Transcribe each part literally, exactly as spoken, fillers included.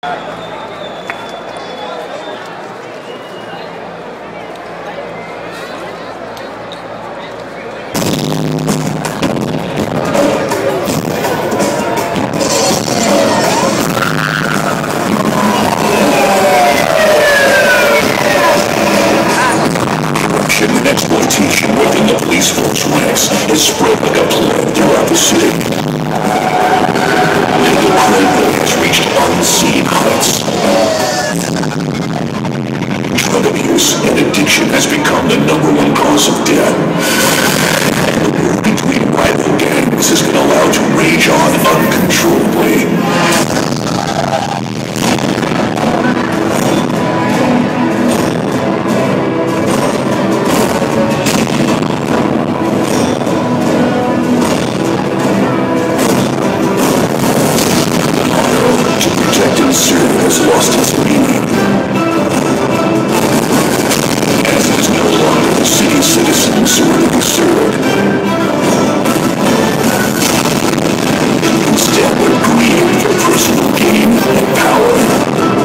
Exploitation within the police force ranks is spread like a plague throughout the city. Legal crime has reached unseen heights. Drug abuse and addiction has become the number one cause of death. The war between rival gangs has been allowed to rage on uncontrollably. Has lost its meaning, as it is no longer the city citizens who are to be served. Instead, they're greedy for personal gain and power.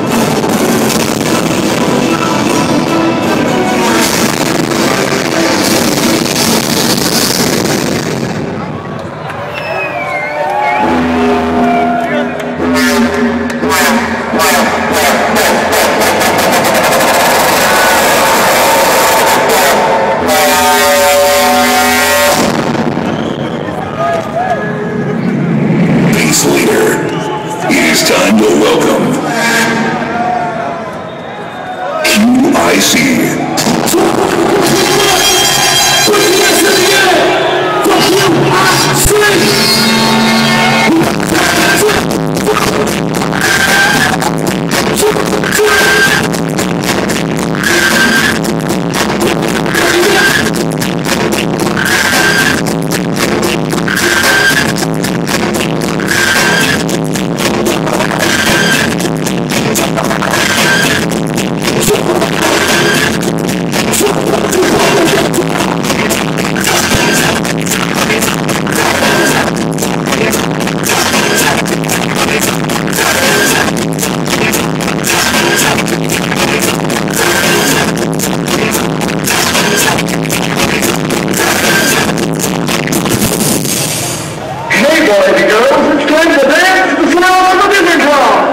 It's time to welcome Q I C. Boys and girls, it's time to dance to the sound of the music drum!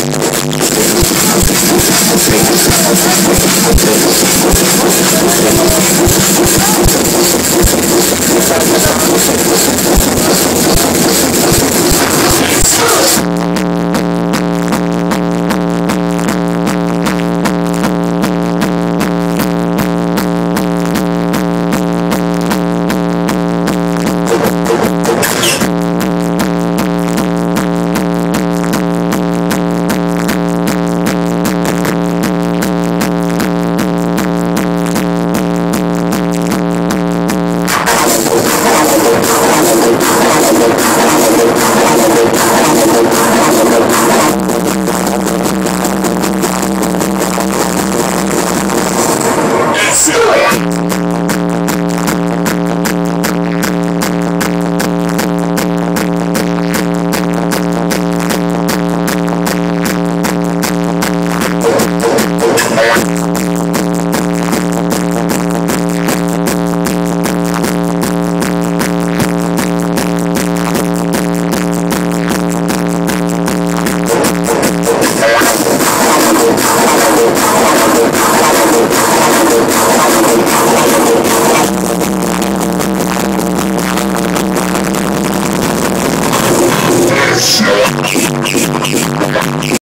Thank you.